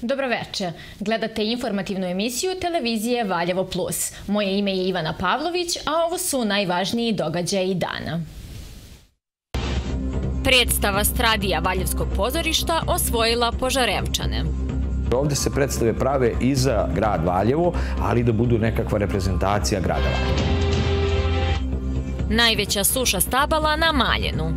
Dobroveče. Gledate informativnu emisiju televizije Valjevo Plus. Moje ime je Ivana Pavlović, a ovo su najvažniji događaji dana. Predstava Stradija Valjevskog pozorišta osvojila Požarevčane. Ovde se predstave prave i za grad Valjevo, ali da budu nekakva reprezentacija grada Valjevo. Najveća suša stabala na Maljenu.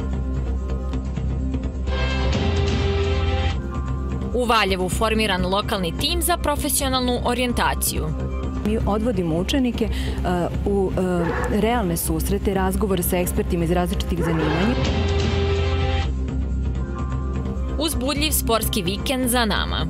U Valjevu formiran lokalni tim za profesionalnu orijentaciju. Mi odvodimo učenike u realne susrete, razgovore sa ekspertima iz različitih zanimanja. Uzbudljiv sportski vikend za nama.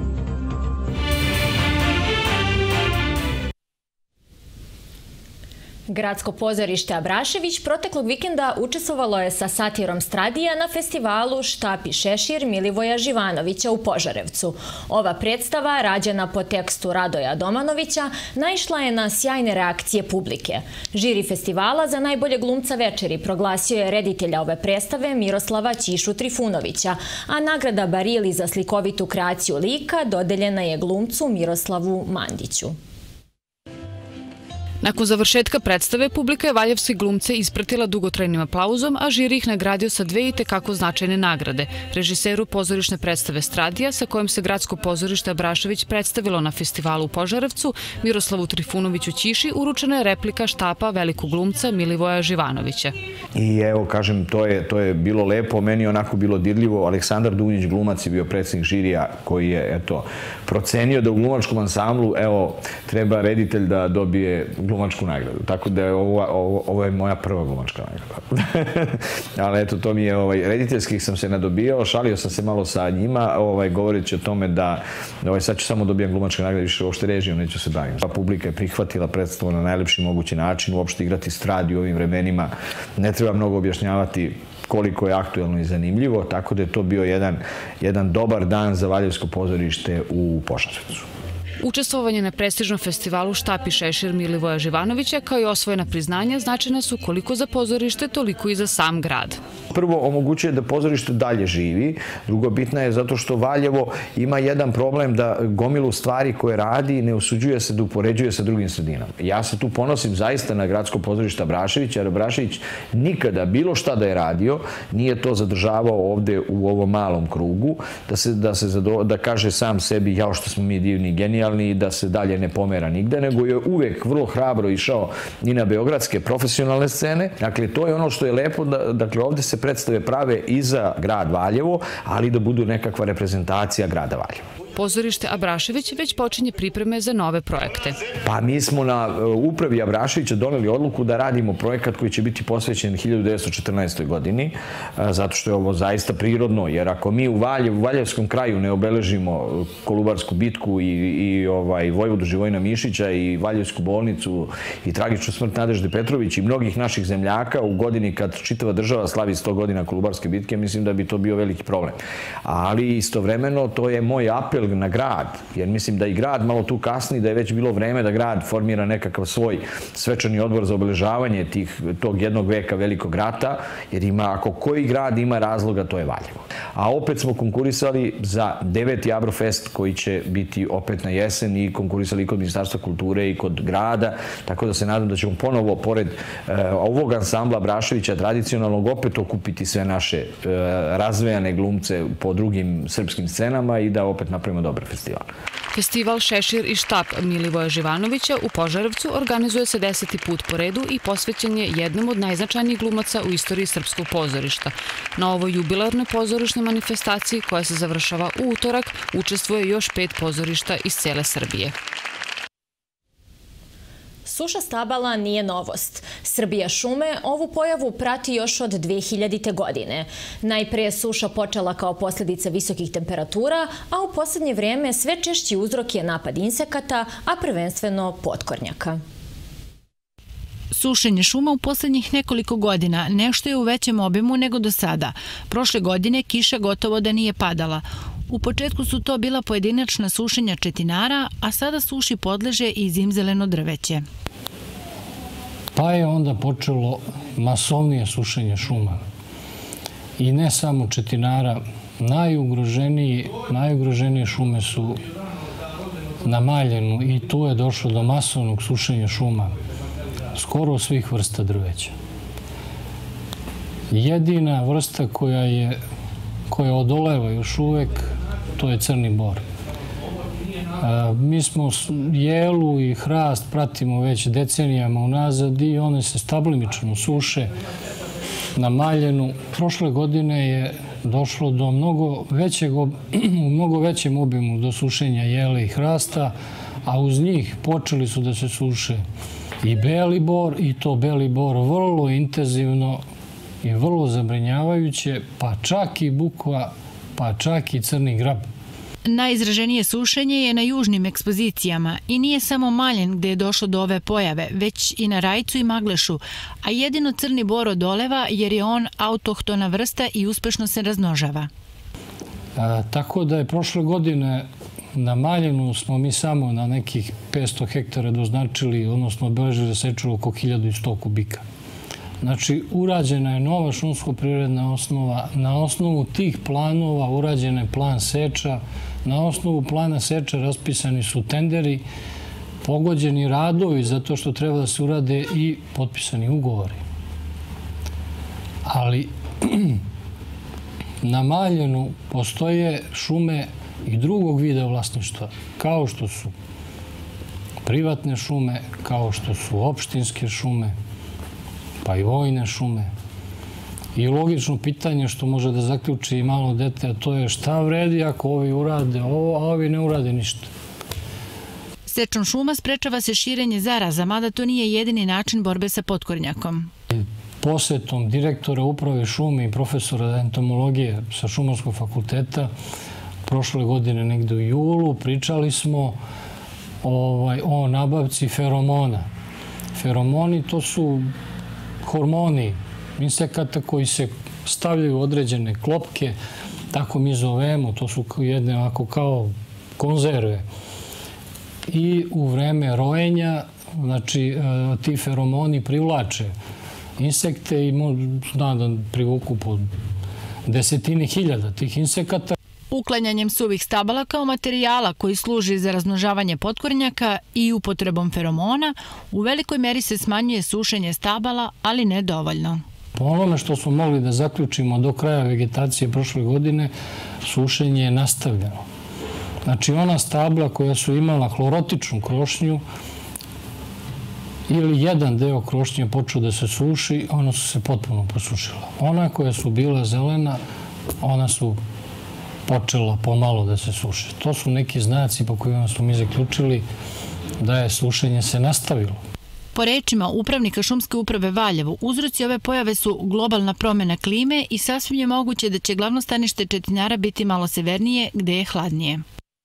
Gradsko pozorište Abrašević proteklog vikenda učestvovalo je sa satirom Stradija na festivalu Štap i šešir Milivoja Živanovića u Požarevcu. Ova predstava, rađena po tekstu Radoja Domanovića, naišla je na sjajne reakcije publike. Žiri festivala za najbolje glumca večeri proglasio je reditelja ove predstave Miroslava Ćišu Trifunovića, a nagrada Barili za slikovitu kreaciju lika dodeljena je glumcu Miroslavu Mandiću. Nakon završetka predstave, publika je valjevske glumce ispratila dugotrajnim aplauzom, a žiri ih nagradio sa dve itekako značajne nagrade. Režiseru pozorišne predstave Stradija, sa kojom se Gradsko pozorište Abrašević predstavilo na festivalu u Požarevcu, Miroslavu Trifunoviću Ćiši, uručena je replika štapa velikog glumca Milivoja Živanovića. I evo, kažem, to je bilo lepo, meni je onako bilo dirljivo. Aleksandar Dugnić, glumac, je bio predsjednik žirija koji je, procenio da u glumačkom ansamblu, treba reditelj da dobije glumačku nagradu. Tako da ovo je moja prva glumačka nagrada. Ali eto, to mi je, rediteljskih sam se nadobijao, šalio sam se malo sa njima, govoreći o tome da sad ću samo dobijam glumačke nagrade, više uopšte režijom neću se bavim. Publika je prihvatila predstavu na najlepši mogući način, uopšte igrati Stradiju u ovim vremenima. Ne treba mnogo objašnjavati koliko je aktuelno i zanimljivo, tako da je to bio jedan dobar dan za Valjevsko pozorište u Požarevcu. Učestvovanje na prestižnom festivalu Štap i šešir Milivoja Živanovića kao i osvojena priznanja značajna su koliko za pozorište, toliko i za sam grad. Prvo, omogućuje da pozorište dalje živi. Drugo, bitna je zato što Valjevo ima jedan problem da gomilu stvari koje radi ne usuđuje se da upoređuje sa drugim sredinama. Ja se tu ponosim zaista na Gradsko pozorište Abrašević, jer Abrašević nikada bilo šta da je radio, nije to zadržavao ovde u ovom malom krugu, da kaže sam sebi jao što smo mi divni i genijalni, i da se dalje ne pomera nigde, nego je uvek vrlo hrabro išao i na beogradske profesionalne scene. Dakle, to je ono što je lepo, dakle, ovde se predstave prave i za grad Valjevo, ali da budu nekakva reprezentacija grada Valjevo. Pozorište Abrašević već počinje pripreme za nove projekte. Pa mi smo na upravi Abraševića doneli odluku da radimo projekat koji će biti posvećen 1914. godini, zato što je ovo zaista prirodno, jer ako mi u Valjevskom kraju ne obeležimo Kolubarsku bitku i vojvodu Živojina Mišića i Valjevsku bolnicu i tragičnu smrt Nadežde Petrović i mnogih naših zemljaka u godini kad čitava država slavi 100 godina Kolubarske bitke, mislim da bi to bio veliki problem. Ali istovremeno to je moj apel na grad, jer mislim da i grad malo tu kasni, da je već bilo vreme da grad formira nekakav svoj svečani odbor za obeležavanje tog jednog veka velikog rata, jer ako koji grad ima razloga, to je Valjevo. A opet smo konkurisali za 9. Abrofest koji će biti opet na jesen i konkurisali i kod Ministarstva kulture i kod grada, tako da se nadam da ćemo ponovo, pored ovog ansambla Abraševića tradicionalnog, opet okupiti sve naše razvejane glumce po drugim srpskim scenama i da opet napravimo dobar festival. Festival Šešir i štap Milivoja Živanovića u Požarevcu organizuje se 10. put po redu i posvećen je jednom od najznačajnijih glumaca u istoriji srpskog pozorišta. Na ovoj jubilarnoj pozorišnoj manifestaciji, koja se završava u utorak, učestvuje još 5 pozorišta iz cele Srbije. Suša stabala nije novost. Srbija šume ovu pojavu prati još od 2000. godine. Najpre je suša počela kao posljedica visokih temperatura, a u posljednje vrijeme sve češći uzrok je napad insekata, a prvenstveno potkornjaka. Sušenje šuma u posljednjih nekoliko godina nešto je u većem obimu nego do sada. Prošle godine kiša gotovo da nije padala. U početku su to bila pojedinačna sušenja četinara, a sada suši podleže i zimzeleno drveće. Pa je onda počelo masovnije sušenje šuma. I ne samo četinara, najugroženije šume su na Maljenu i tu je došlo do masovnog sušenja šuma skoro svih vrsta drveća. Jedina vrsta koja odoleva još uvek, to je crni bor. Mi smo jelu i hrast pratimo već decenijama unazad i one se stablimično suše na Maljenu. Prošle godine je došlo do u mnogo većem obimu do sušenja jele i hrasta, a uz njih počeli su da se suše i beli bor, i to beli bor vrlo intenzivno i vrlo zabrinjavajuće, pa čak i bukva, pa čak i crni grab. Najizraženije sušenje je na južnim ekspozicijama i nije samo Maljen gde je došlo do ove pojave, već i na Rajcu i Maglešu, a jedino crni bor odoleva jer je on autohtona vrsta i uspešno se razmnožava. Tako da je prošle godine na Maljenu smo mi samo na nekih 500 hektara doznačili, odnosno obeležili da seču oko 1100 kubika. Znači, urađena je nova šumsko-prirodna osnova. Na osnovu tih planova urađen je plan seča. Na osnovu plana seča raspisani su tenderi, pogođeni radovi zato što treba da se urade i potpisani ugovori. Ali na Maljenu postoje šume i drugog vida vlasništva, kao što su privatne šume, kao što su opštinske šume, pa i vojne šume. I logično pitanje što može da zaključi i malo dete, a to je šta vredi ako ovi urade ovo, a ovi ne urade ništa. Sečom šuma sprečava se širenje zaraza, mada to nije jedini način borbe sa potkornjakom. Posetom direktora uprave šume i profesora entomologije sa Šumarskog fakulteta prošle godine negde u julu pričali smo o nabavci feromona. Feromoni to su hormoni insekata koji se stavljaju u određene klopke, tako mi zovemo, to su jedne ovako kao konzerve. I u vreme rojenja, znači, ti feromoni privlače insekte i zna da privuku po desetine hiljada tih insekata. Uklanjanjem suvih stabala kao materijala koji služi za razmnožavanje potkornjaka i upotrebom feromona, u velikoj meri se smanjuje sušenje stabala, ali ne dovoljno. Po onome što smo mogli da zaključimo do kraja vegetacije prošle godine, sušenje je nastavljeno. Znači, ona stabla koja su imala hlorotičnu krošnju ili jedan deo krošnje počeo da se suši, ona su se potpuno posušila. Ona koja su bila zelena, ona su počela pomalo da se suše. To su neki znaci po kojima smo mi zaključili da je sušenje se nastavilo. Po rečima upravnika Šumske uprave Valjevo, uzroci ove pojave su globalna promjena klime i sasvim je moguće da će glavno stanište četinjara biti malo severnije, gde je hladnije.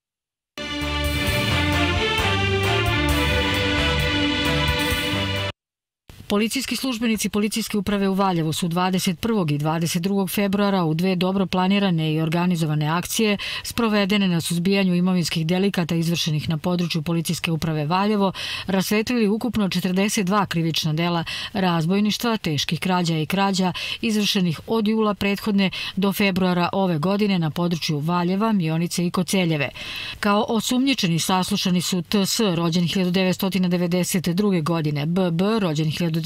Policijski službenici Policijske uprave u Valjevu su 21. i 22. februara u dve dobro planirane i organizovane akcije sprovedene na suzbijanju imovinskih delikata izvršenih na području Policijske uprave Valjevo rasvetlili ukupno 42 krivična dela razbojništva, teških krađa i krađa izvršenih od jula prethodne do februara ove godine na području Valjeva, Mionice i Koceljeve. Kao osumnjičeni saslušani su TS, rođen 1992. godine, BB, rođen 1992.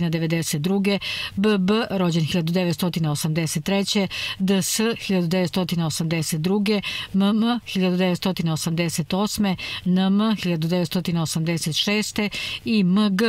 BB, rođen 1983. DS, 1982. MM, 1988. NM, 1986. i MG,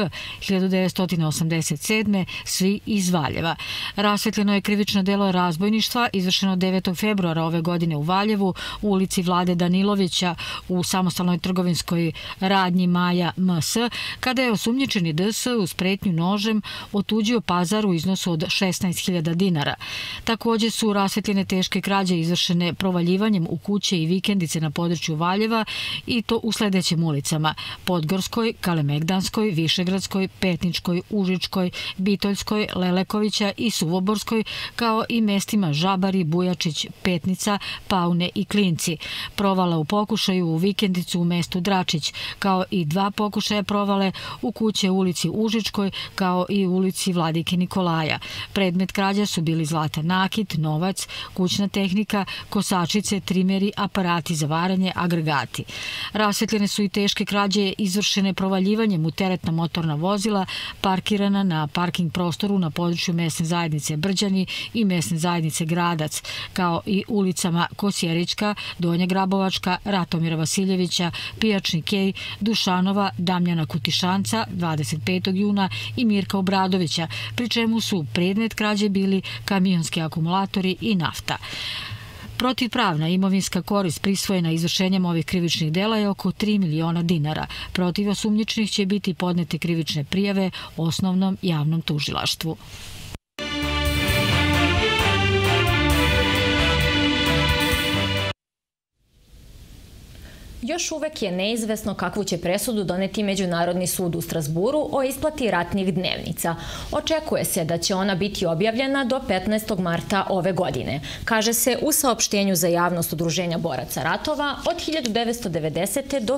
1987. svi iz Valjeva. Rasvetljeno je krivično delo razbojništva izvršeno 9. februara ove godine u Valjevu, u ulici Vlade Danilovića u samostalnoj trgovinskoj radnji Maja MS, kada je osumnjičeni DS uz pretnju nožem otuđio pazar u iznosu od 16.000 dinara. Također su rasvetljene teške krađe izvršene provaljivanjem u kuće i vikendice na području Valjeva i to u sledećim ulicama: Podgorskoj, Kalemegdanskoj, Višegradskoj, Petničkoj, Užičkoj, Bitoljskoj, Lelekovića i Suvoborskoj, kao i mestima Žabari, Bujačić, Petnica, Paune i Klinci. Provala u pokušaju u vikendicu u mestu Dračić, kao i 2 pokušaja provale u kuće u ulici Užičkoj, kao i u ulici Vladike Nikolaja. Predmet krađa su bili zlatan nakit, novac, kućna tehnika, kosačice, trimeri, aparati za varanje, agregati. Rasvetljene su i teške krađe izvršene provaljivanjem u teretna motorna vozila parkirana na parking prostoru na području mesne zajednice Brđani i mesne zajednice Gradac, kao i ulicama Kosjerićka, Donja Grabovačka, Ratomira Vasiljevića, Pijačni kej, Dušanova, Damljana Kutišanca 25. juna i Mirka Obradovića, pri čemu su predmet krađe bili kamionski akumulatori i nafta. Protivpravna imovinska korist prisvojena izvršenjem ovih krivičnih dela je oko 3 miliona dinara. Protiv osumnjičenih će biti podnete krivične prijave Osnovnom javnom tužilaštvu. Još uvek je neizvesno kakvu će presudu doneti Međunarodni sud u Strasburu o isplati ratnih dnevnica. Očekuje se da će ona biti objavljena do 15. marta ove godine. Kaže se u saopštenju za javnost Udruženja boraca ratova od 1990. do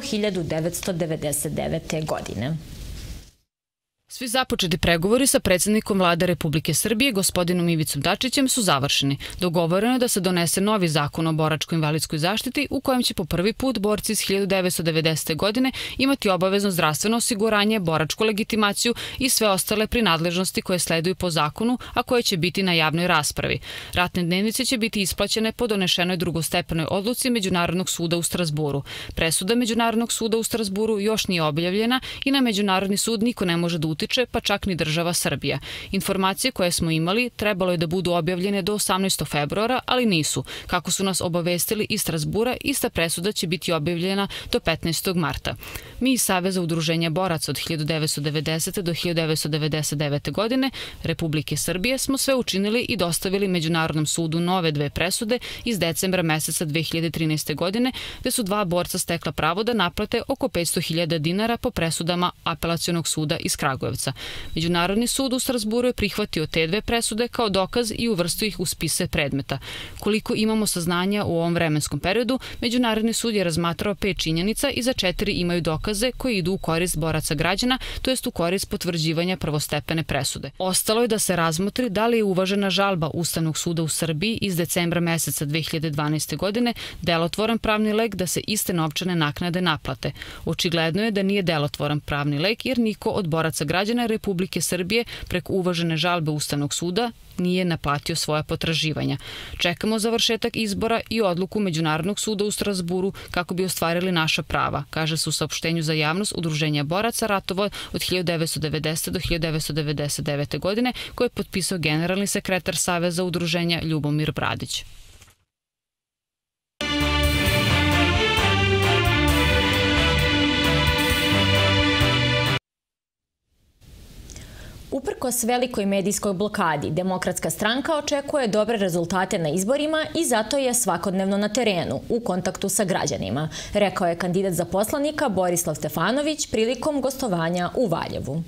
1999. godine. Svi započeti pregovori sa predsjednikom Vlade Republike Srbije, gospodinom Ivicom Dačićem, su završeni. Dogovoreno je da se donese novi zakon o boračko-invalidskoj zaštiti u kojem će po prvi put borci iz 1990. godine imati obavezno zdravstveno osiguranje, boračku legitimaciju i sve ostale prinadležnosti koje sleduju po zakonu, a koje će biti na javnoj raspravi. Ratne dnevnice će biti isplaćene po donešenoj drugostepenoj odluci Međunarodnog suda u Strasburu. Presuda Međunarodnog suda u Strasburu još nije objavljena i na Međunarodni sud niko ne može da utiče, pa čak ni država Srbija. Informacije koje smo imali trebalo je da budu objavljene do 18. februara, ali nisu. Kako su nas obavestili iz Strasbura, ista presuda će biti objavljena do 15. marta. Mi iz Saveza udruženja boraca od 1990. do 1999. godine Republike Srbije smo sve učinili i dostavili Međunarodnom sudu nove dve presude iz decembra meseca 2013. godine, gde su dva borca stekla pravo da naplate oko 500.000 dinara po presudama Apelacionog suda iz Kragujevca. Međunarodni sud u Strasburu je prihvatio te dve presude kao dokaz i uvrstio ih u spise predmeta. Koliko imamo saznanja u ovom vremenskom periodu, Međunarodni sud je razmatrao 5 činjenica i za 4 imaju dokaze koji idu u korist boraca građana, to jest u korist potvrđivanja prvostepene presude. Ostalo je da se razmotri da li je uvažena žalba Ustavnog suda u Srbiji iz decembra meseca 2012. godine delotvoran pravni lek da se iste novčane naknade naplate. Očigledno je da nije delotvoran pravni lek jer niko od boraca građana Republike Srbije preko uvažene žalbe Ustavnog suda nije naplatio svoja potraživanja. Čekamo završetak izbora i odluku Međunarodnog suda u Strasburu kako bi ostvarili naša prava, kaže se u saopštenju za javnost Udruženja boraca ratova od 1990. do 1999. godine koje je potpisao generalni sekretar Saveza udruženja Ljubomir Bradić. Uprkos velikoj medijskoj blokadi, Demokratska stranka očekuje dobre rezultate na izborima i zato je svakodnevno na terenu, u kontaktu sa građanima, rekao je kandidat za poslanika Borislav Stefanović prilikom gostovanja u Valjevu.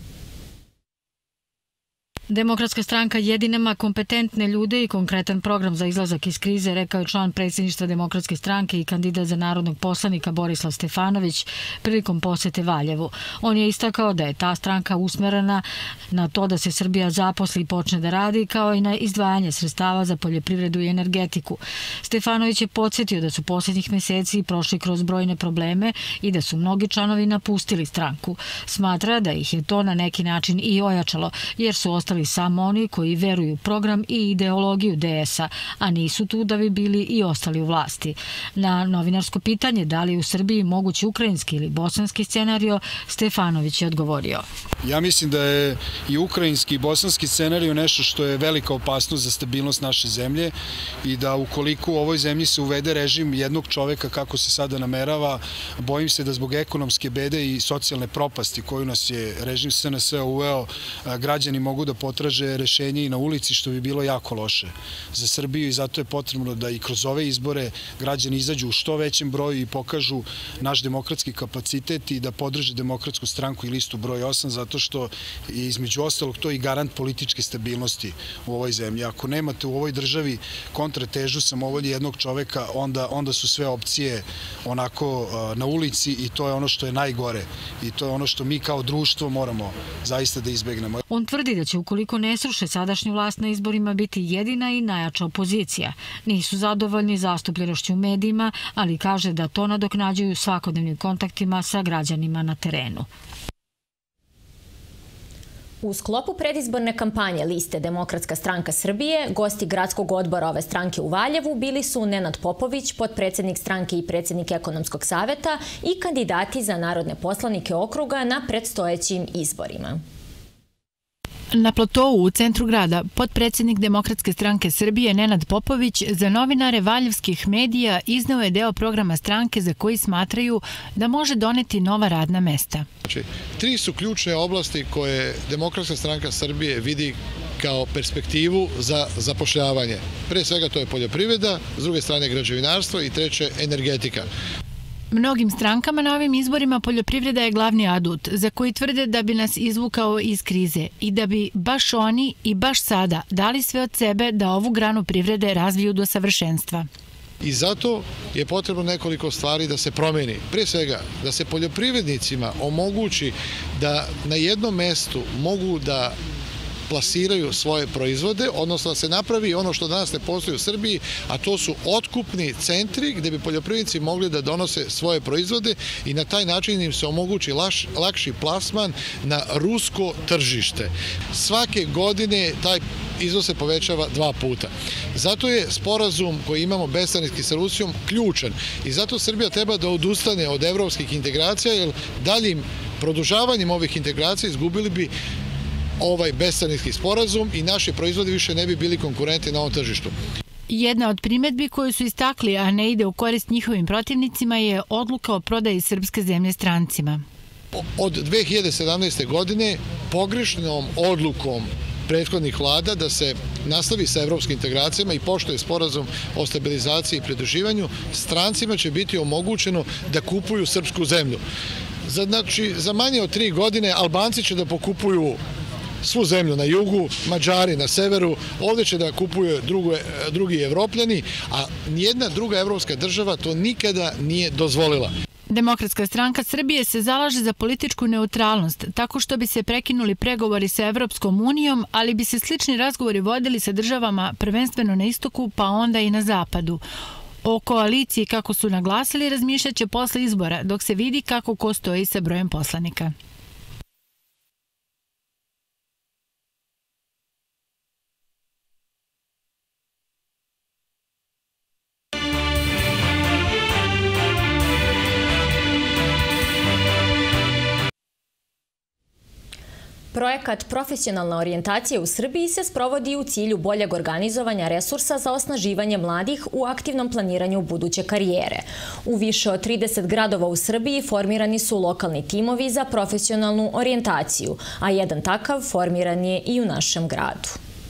Demokratska stranka jedina ima kompetentne ljude i konkretan program za izlazak iz krize, rekao je član predsjedništva Demokratske stranke i kandidat za narodnog poslanika Borislav Stefanović prilikom posete Valjevu. On je istakao da je ta stranka usmerena na to da se Srbija zaposli i počne da radi, kao i na izdvajanje sredstava za poljoprivredu i energetiku. Stefanović je podsjetio da su posljednjih meseci prošli kroz brojne probleme i da su mnogi članovi napustili stranku. Smatra da ih je to na neki način i ojačalo, jer su ostali samo oni koji veruju u program i ideologiju DS-a, a nisu tu da bi bili i ostali u vlasti. Na novinarsko pitanje da li je u Srbiji mogući ukrajinski ili bosanski scenario, Stefanović je odgovorio. Ja mislim da je i ukrajinski i bosanski scenario nešto što je velika opasnost za stabilnost naše zemlje i da ukoliko u ovoj zemlji se uvede režim jednog čoveka kako se sada namerava, bojim se da zbog ekonomske bede i socijalne propasti koju nas je režim SNS uveo, građani mogu da potraže rešenje i na ulici, što bi bilo jako loše za Srbiju i zato je potrebno da i kroz ove izbore građani izađu u što većem broju i pokažu naš demokratski kapacitet i da podrže Demokratsku stranku i listu broj 8, zato što je između ostalog to i garant političke stabilnosti u ovoj zemlji. Ako nemate u ovoj državi kontratežu samovolje jednog čoveka, onda su sve opcije onako na ulici i to je ono što je najgore i to je ono što mi kao društvo moramo zaista da izbegnemo. On tvrdi da će ukoliko ne sruše sadašnju vlast na izborima biti jedina i najjača opozicija. Nisu zadovoljni zastupljenošću u medijima, ali kaže da to nadoknađuju svakodnevnim kontaktima sa građanima na terenu. U sklopu predizborne kampanje liste Demokratska stranka Srbije, gosti gradskog odbora ove stranke u Valjevu bili su Nenad Popović, potpredsednik stranke i predsednik ekonomskog saveta i kandidati za narodne poslanike okruga na predstojećim izborima. Na platovu u centru grada potpredsednik Demokratske stranke Srbije Nenad Popović za novinare valjevskih medija izneo je deo programa stranke za koji smatraju da može doneti nova radna mesta. Tri su ključne oblasti koje Demokratska stranka Srbije vidi kao perspektivu za zapošljavanje. Pre svega to je poljoprivreda, s druge strane građevinarstvo i treće energetika. Mnogim strankama na ovim izborima poljoprivreda je glavni adut, za koji tvrde da bi nas izvukao iz krize i da bi baš oni i baš sada dali sve od sebe da ovu granu privrede razviju do savršenstva. I zato je potrebno nekoliko stvari da se promeni. Pre svega, da se poljoprivrednicima omogući da na jednom mestu mogu da plasiraju svoje proizvode, odnosno da se napravi ono što danas ne postoji u Srbiji, a to su otkupni centri gde bi poljoprivrednici mogli da donose svoje proizvode i na taj način im se omogući lakši plasman na rusko tržište. Svake godine taj izvoz se povećava 2 puta. Zato je sporazum koji imamo bescarinski sa Rusijom ključan i zato Srbija treba da odustane od evropskih integracija, jer daljim produžavanjem ovih integracija izgubili bi ovaj bescarinski sporazum i naši proizvodi više ne bi bili konkurenti na ovom tržištu. Jedna od primedbi koju su istakli, a ne ide u korist njihovim protivnicima, je odluka o prodaji srpske zemlje strancima. Od 2017. godine pogrešnom odlukom prethodnih vlada da se nastavi sa evropskim integracijama i poštuje sporazum o stabilizaciji i pridruživanju, strancima će biti omogućeno da kupuju srpsku zemlju. Znači, za manje od 3 godine Albanci će da pokupuju svu zemlju na jugu, Mađari na severu, ovde će da kupuju drugi Evropljani, a nijedna druga evropska država to nikada nije dozvolila. Demokratska stranka Srbije se zalaže za političku neutralnost, tako što bi se prekinuli pregovori sa Evropskom unijom, ali bi se slični razgovori vodili sa državama prvenstveno na istoku, pa onda i na zapadu. O koaliciji, kako su naglasili, razmišljat će posle izbora, dok se vidi kako ko stoji sa brojem poslanika. Projekat Profesionalna orijentacija u Srbiji se sprovodi u cilju boljeg organizovanja resursa za osnaživanje mladih u aktivnom planiranju buduće karijere. U više od 30 gradova u Srbiji formirani su lokalni timovi za profesionalnu orijentaciju, a jedan takav formiran je i u našem gradu.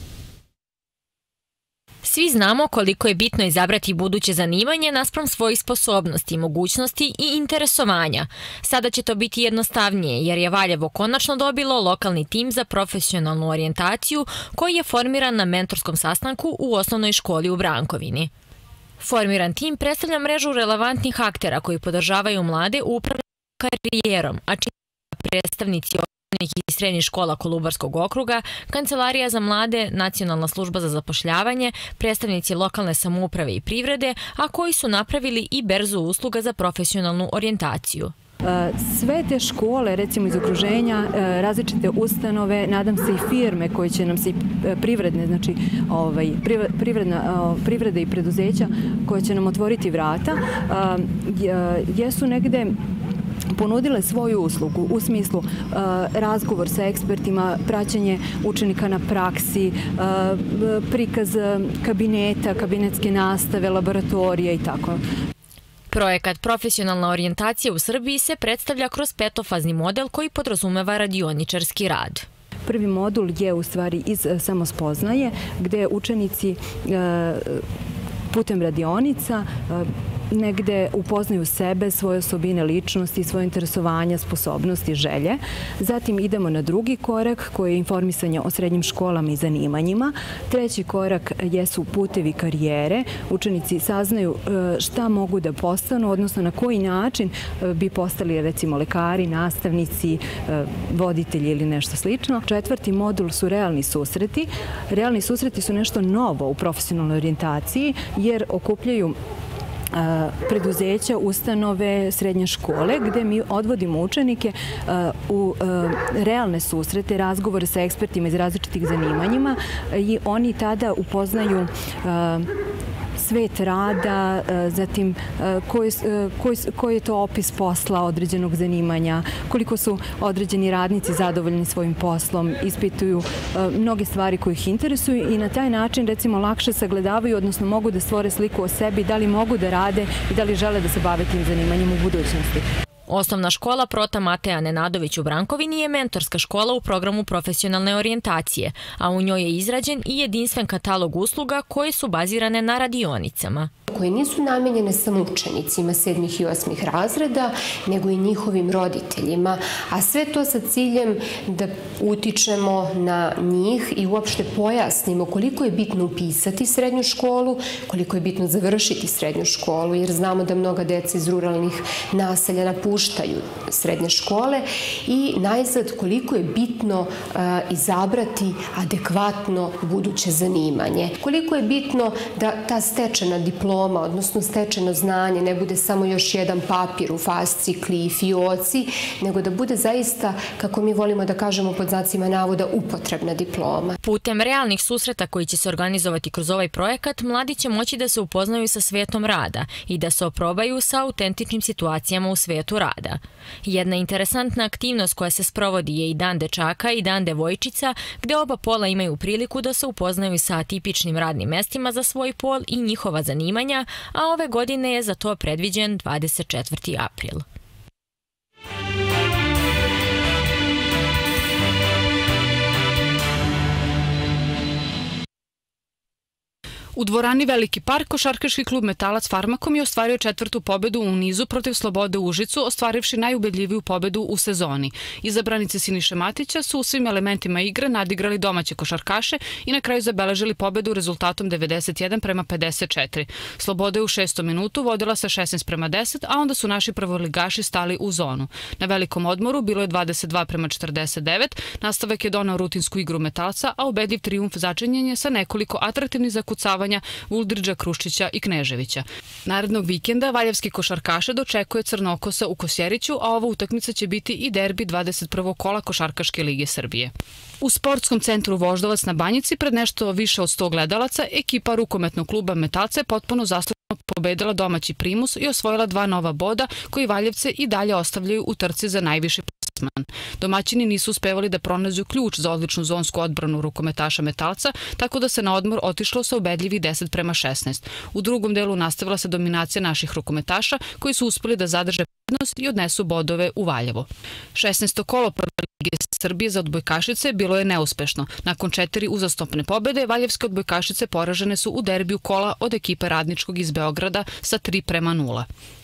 Svi znamo koliko je bitno izabrati buduće zanimanje naspram svojih sposobnosti, mogućnosti i interesovanja. Sada će to biti jednostavnije jer je Valjevo konačno dobilo lokalni tim za profesionalnu orijentaciju koji je formiran na mentorskom sastanku u osnovnoj školi u Brankovini. Formiran tim predstavlja mrežu relevantnih aktera koji podržavaju mlade u upravljanju karijerom, a čini predstavnici i srednjih škola Kolubarskog okruga, Kancelarija za mlade, Nacionalna služba za zapošljavanje, predstavnici lokalne samouprave i privrede, a koji su napravili i berzu usluga za profesionalnu orijentaciju. Sve te škole, recimo iz okruženja, različite ustanove, nadam se i firme koje će nam se privredne, znači privreda i preduzeća koje će nam otvoriti vrata, jesu negde ponudile svoju uslugu u smislu razgovor sa ekspertima, praćenje učenika na praksi, prikaz kabineta, kabinetske nastave, laboratorije i tako. Projekat Profesionalna orijentacija u Srbiji se predstavlja kroz petofazni model koji podrazumeva radioničarski rad. Prvi modul je u stvari iz samospoznaje, gde učenici putem radionica negde upoznaju sebe, svoje osobine ličnosti, svoje interesovanja, sposobnosti, želje. Zatim idemo na drugi korak koji je informisanje o srednjim školama i zanimanjima. Treći korak jesu putevi karijere. Učenici saznaju šta mogu da postanu, odnosno na koji način bi postali recimo lekari, nastavnici, voditelji ili nešto slično. Četvrti modul su realni susreti. Realni susreti su nešto novo u profesionalnoj orijentaciji jer okupljaju preduzeća, ustanove, srednje škole, gde mi odvodimo učenike u realne susrete, razgovore sa ekspertima iz različitih zanimanjima i oni tada upoznaju svet rada, zatim koji je to opis posla određenog zanimanja, koliko su određeni radnici zadovoljni svojim poslom, ispituju mnoge stvari koje ih interesuju i na taj način recimo lakše sagledavaju, odnosno mogu da stvore sliku o sebi, da li mogu da rade i da li žele da se bave tim zanimanjem u budućnosti. Osnovna škola Prota Mateja Nenadović u Brankovini je mentorska škola u programu profesionalne orijentacije, a u njoj je izrađen i jedinstven katalog usluga koje su bazirane na radionicama. Koje nisu namenjene samo učenicima 7. i 8. razreda, nego i njihovim roditeljima, a sve to sa ciljem da utičemo na njih i uopšte pojasnimo koliko je bitno upisati srednju školu, koliko je bitno završiti srednju školu, jer znamo da mnoga deca iz ruralnih naselja napuštaju srednje škole i najzad koliko je bitno izabrati adekvatno buduće zanimanje. Koliko je bitno da ta stečena diploma, odnosno stečeno znanje, ne bude samo još jedan papir u fascikli i fioci, nego da bude zaista, kako mi volimo da kažemo pod znacima navoda, upotrebna diploma. Putem realnih susreta koji će se organizovati kroz ovaj projekat, mladi će moći da se upoznaju sa svetom rada i da se oprobaju sa autentičnim situacijama u svetu rada. Jedna interesantna aktivnost koja se sprovodi je i Dan dečaka i Dan devojčica, gde oba pola imaju priliku da se upoznaju sa atipičnim radnim mestima za svoj pol i njihova zanimanja, a ove godine je za to predviđen 24. april. U dvorani Veliki park košarkaški klub Metalac Farmakom je ostvario 4. pobedu u nizu protiv Slobode Užicu, ostvarivši najubedljiviju pobedu u sezoni. Izabranici Siniše Matića su u svim elementima igre nadigrali domaće košarkaše i na kraju zabeležili pobedu rezultatom 91:54. Sloboda je u 6. minutu vodila sa 16:10, a onda su naši prvoligaši stali u zonu. Na velikom odmoru bilo je 22:49, nastavak je donao rutinsku igru Metalca, a ubedljiv trijumf začinjen je sa nekoliko atraktivnih zakucavanja Vuldriđa, Kruščića i Kneževića. Narednog vikenda valjevski košarkaše dočekuje Crnokosa u Kosjeriću, a ova utakmica će biti i derbi 21. kola Košarkaške lige Srbije. U sportskom centru Voždovac na Banjici pred nešto više od 100 gledalaca ekipa rukometnog kluba Metalca je potpuno zasluženo pobedila domaći Primus i osvojila 2 nova boda koji Valjevce i dalje ostavljaju u trci za najviši plasman. Domaćini nisu uspevali da pronađu ključ za odličnu zonsku odbranu rukometaša Metalca, tako da se na odmor otišlo sa ubedljivih 10:16. U drugom delu nastavila se dominacija naših rukometaša koji su uspeli da zadrže prednost i odnesu bodove u Valjevo. 16. kolo Prve lige Srbije za odbojkašice bilo je neuspešno. Nakon 4 uzastopne pobede, valjevske odbojkašice poražene su u derbiju kola od ekipe Radničkog iz Beograda sa 3:0.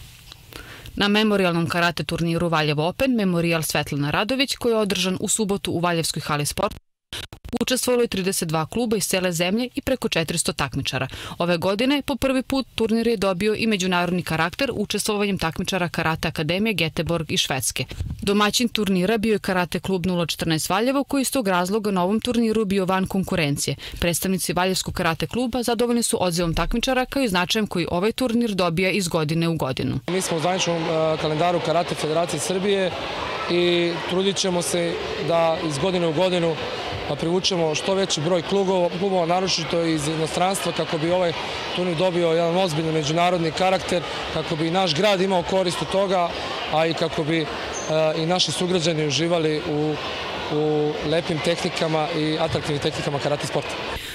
Na memorialnom karate turniru Valjevo Open, Memorijal Svetlana Radović, koji je održan u subotu u Valjevskoj hali sporta, učestvovalo je 32 kluba iz cele zemlje i preko 400 takmičara. Ove godine po prvi put turnir je dobio i međunarodni karakter učestvovanjem takmičara Karate Akademije Göteborg i Švedske. Domaćin turnira bio je Karate klub 014 Valjevo, koji iz tog razloga na ovom turniru bio van konkurencije. Predstavnici Valjevskog karate kluba zadovoljni su odzivom takmičara kao i značajem koji ovaj turnir dobija iz godine u godinu. Mi smo u zvaničnom kalendaru Karate Federacije Srbije i trudit ćemo se da iz godine u godinu privučemo što veći broj klubova, naročito iz inostranstva, kako bi ovaj turnir dobio jedan ozbiljni međunarodni karakter, kako bi naš grad imao korist od toga, a i kako bi i naši sugrađani uživali u lepim tehnikama i atraktivnim tehnikama karate sporta.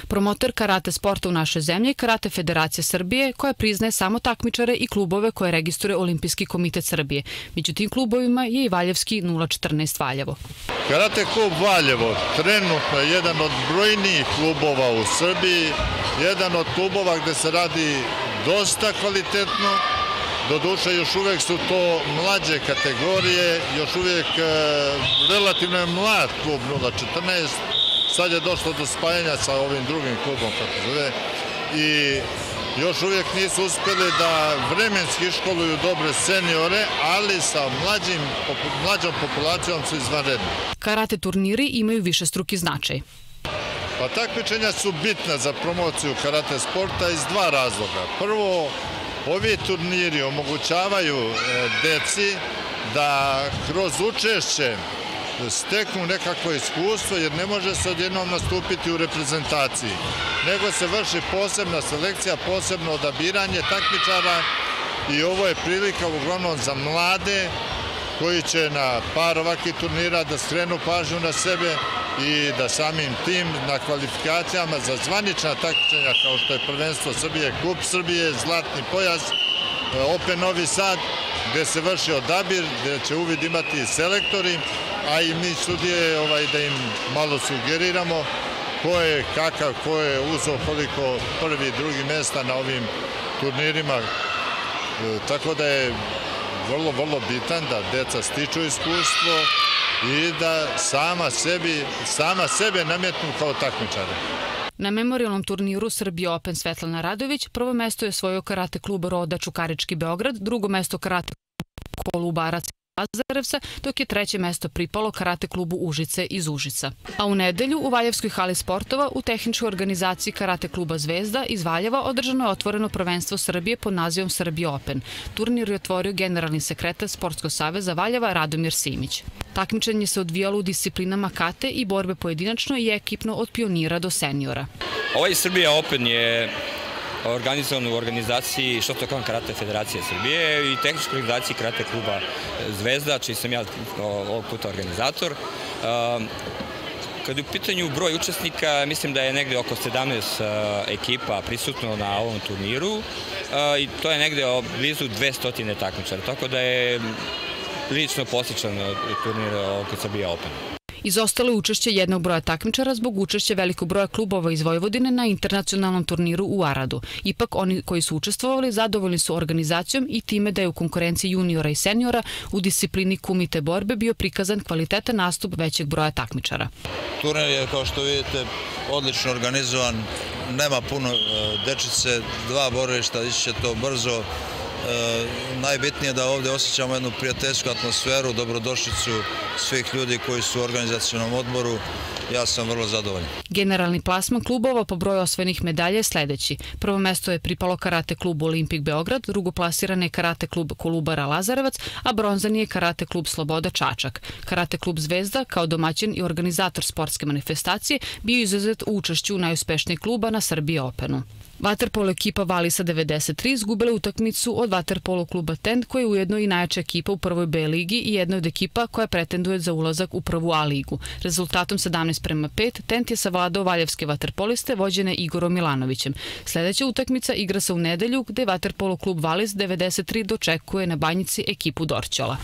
Promotor karate sporta u našoj zemlji je Karate Federacija Srbije, koja priznaje samo takmičare i klubove koje registruje Olimpijski komitet Srbije. Među tim klubovima je i Valjevski 014 Valjevo. Karate klub Valjevo trenutno je jedan od brojnijih klubova u Srbiji, jedan od klubova gde se radi dosta kvalitetno. Doduše, još uvek su to mlađe kategorije, još uvek relativno je mlad klub 014, sad je došlo do spajanja sa ovim drugim klubom, kako zove, i još uvijek nisu uspjeli da vremenski školuju dobre seniore, ali sa mlađom populacijom su izvanredni. Karate turniri imaju višestruki značaj. Pa takmičenja su bitna za promociju karate sporta iz dva razloga. Prvo, ovi turniri omogućavaju deci da kroz učešće steknu nekako iskustvo, jer ne može se odjednom nastupiti u reprezentaciji, nego se vrši posebna selekcija, posebno odabiranje takmičara i ovo je prilika uglavnom za mlade koji će na par ovakvih turnira da skrenu pažnju na sebe i da samim tim na kvalifikacijama za zvanična takmičenja kao što je prvenstvo Srbije, Kup Srbije, Zlatni pojas, Open Novi Sad, gde se vrši odabir, gde će uvid imati selektori, a i mi sudije da im malo sugeriramo ko je kakav, ko je uzeo koliko prvi, drugi mesta na ovim turnirima. Tako da je vrlo bitan da deca stiču iskustvo i da sama sebe nametnu kao takmičare. Na memorialnom turniru Srbija Open Svetlana Radović prvo mesto je osvojio karate klub Roda Čukarički Beograd, drugo mesto karate Kolubarac Lazarevca, dok je treće mesto pripalo karate klubu Užice iz Užica. A u nedelju u Valjevskoj hali sportova u tehničkoj organizaciji karate kluba Zvezda iz Valjeva održano je otvoreno prvenstvo Srbije pod nazivom Srbija Open. Turnir je otvorio generalni sekretar Sportskog saveza Valjeva Radomir Simić. Takmičenje se odvijalo u disciplinama kate i borbe pojedinačno i ekipno od pionira do seniora. Ovaj Srbija Open je organizovan u organizaciji Štostokan Karate Federacije Srbije i tehničkoj organizaciji karate kluba Zvezda, čiji sam ja ovog puta organizator. Kad je u pitanju broj učesnika, mislim da je negde oko 17 ekipa prisutno na ovom turniru i to je negde blizu 200 takmičara, tako da je prilično posjećan turnir kod Srbija Open. Izostalo je učešće jednog broja takmičara zbog učešća velikog broja klubova iz Vojvodine na internacionalnom turniru u Aradu. Ipak oni koji su učestvovali zadovoljni su organizacijom i time da je u konkurenciji juniora i seniora u disciplini kumite borbe bio prikazan kvalitetan nastup većeg broja takmičara. Turnir je, kao što vidite, odlično organizovan, nema puno dečice, dva borilišta, ići će to brzo. Najbitnije je da ovdje osjećamo jednu prijateljsku atmosferu, dobrodošlicu svih ljudi koji su u organizacionom odboru. Ja sam vrlo zadovoljan. Generalni plasman klubova po broju osvojenih medalja je sledeći. Prvo mesto je pripalo karate klubu Olimpik Beograd, drugo plasirane je karate klub Kolubara Lazarevac, a bronzani je karate klub Sloboda Čačak. Karate klub Zvezda, kao domaćin i organizator sportske manifestacije, bio izuzet u učešću najuspešnijeg kluba na Srbiji Openu. Vaterpolo ekipa Valisa 93 izgubila utakmicu od vaterpolo kluba Tent, koja je ujedno i najjača ekipa u prvoj B ligi i jedna od ekipa koja pretenduje za ulazak u prvu A ligu. Rezultatom 17:5 Tent je savladao valjevske vaterpoliste vođene Igorom Milanovićem. Sledeća utakmica igra se u nedelju gde vaterpolo klub Valis 93 dočekuje na Banjici ekipu Dorćola.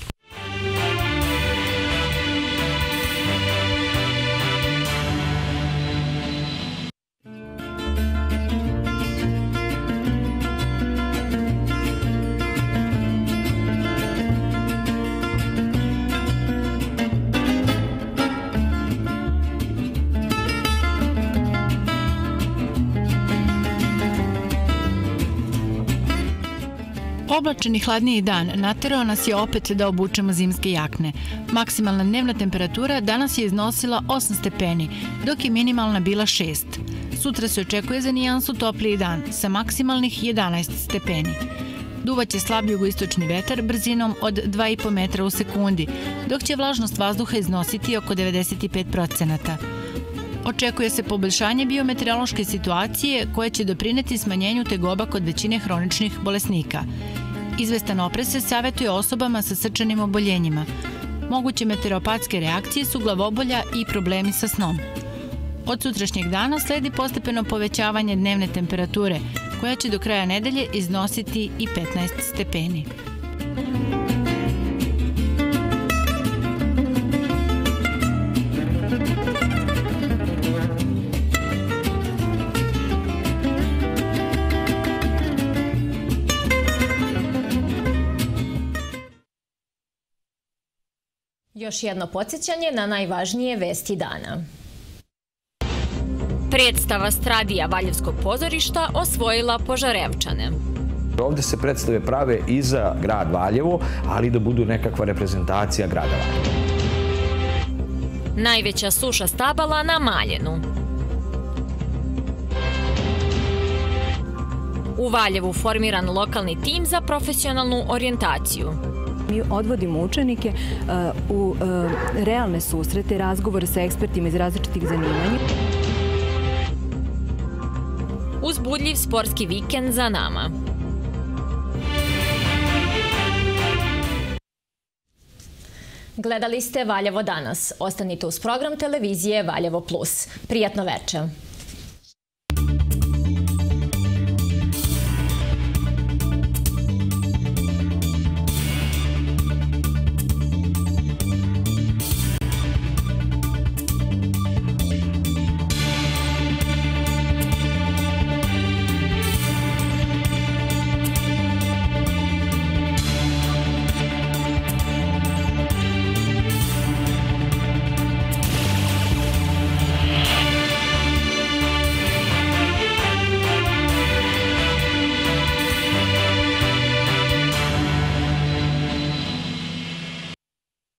Oblačeni hladniji dan naterao nas je opet da obučemo zimske jakne. Maksimalna dnevna temperatura danas je iznosila 8 stepeni, dok je minimalna bila 6. Sutra se očekuje za nijansu topliji dan sa maksimalnih 11 stepeni. Duvaće slab jugoistočni vetar brzinom od 2,5 metra u sekundi, dok će vlažnost vazduha iznositi oko 95%. Očekuje se poboljšanje biometeorološke situacije koje će doprineti smanjenju tegoba kod većine hroničnih bolesnika. Izvestan oprez se savjetuje osobama sa srčanim oboljenjima. Moguće meteoropatske reakcije su glavobolja i problemi sa snom. Od sutrašnjeg dana sledi postepeno povećavanje dnevne temperature, koja će do kraja nedelje iznositi i 15 stepeni. Još jedno podsjećanje na najvažnije vesti dana. Predstava Stradija Valjevskog pozorišta osvojila Požarevčane. Ovde se predstave prave i za grad Valjevo, ali da budu nekakva reprezentacija grada Valjevo. Najveća suša stabala na Maljenu. U Valjevu formiran lokalni tim za profesionalnu orijentaciju. Mi odvodimo učenike u realne susrete, razgovore sa ekspertima iz različitih zanimanja. Uzbudljiv sportski vikend za nama. Gledali ste Valjevo danas. Ostanite uz program televizije Valjevo Plus. Prijatno večer.